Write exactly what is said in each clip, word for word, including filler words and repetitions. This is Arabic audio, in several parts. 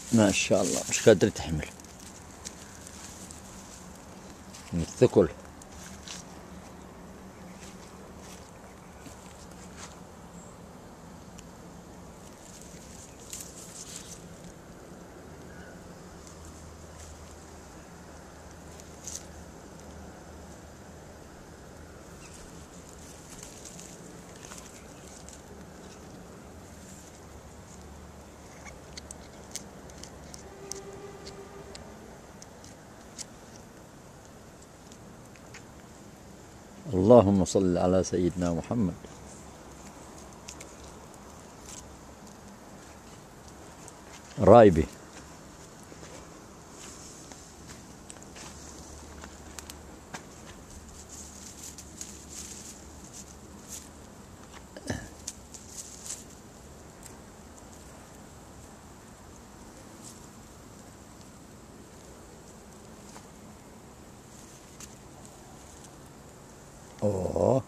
ما شاء الله مش قادر تحمل من الثقل. اللهم صل على سيدنا محمد. رايبي اوه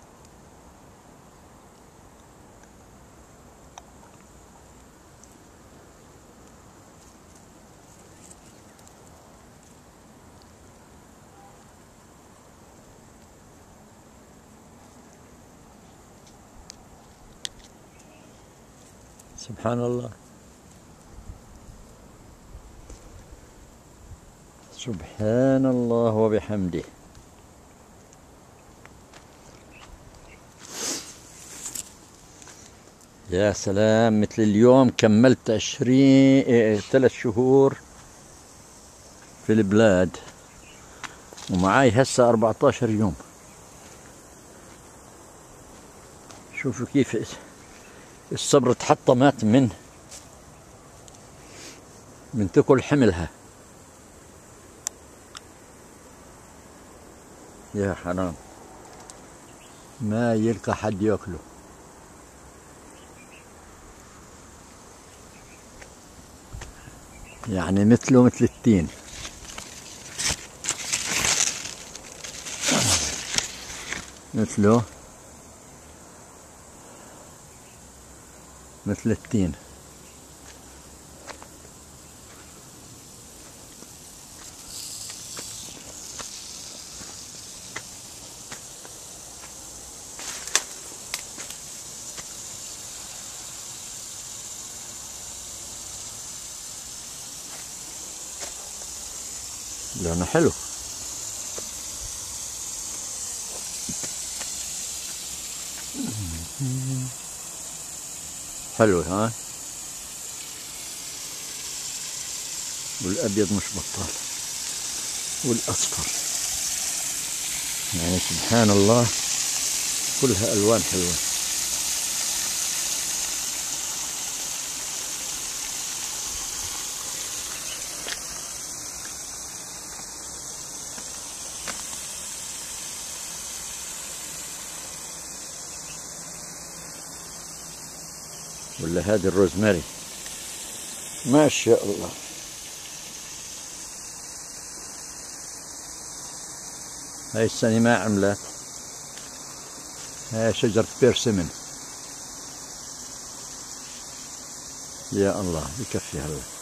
سبحان الله سبحان الله وبحمده. يا سلام، مثل اليوم كملت عشرين إيه ثلاث شهور في البلاد ومعاي هسه أربعة عشر يوم. شوفوا كيف الصبر تحطمت من من ثقل حملها. يا حرام ما يلقى حد ياكله. يعني مثله مثل التين. مثله مثل التين. لونه حلو. حلو ها، والابيض مش بطال والاصفر. يعني سبحان الله كلها الوان حلوه. ولا هذه الروزماري ما شاء الله. هاي السنة ما عملت. هاي شجرة بيرسيمن. يا الله يكفي هلا.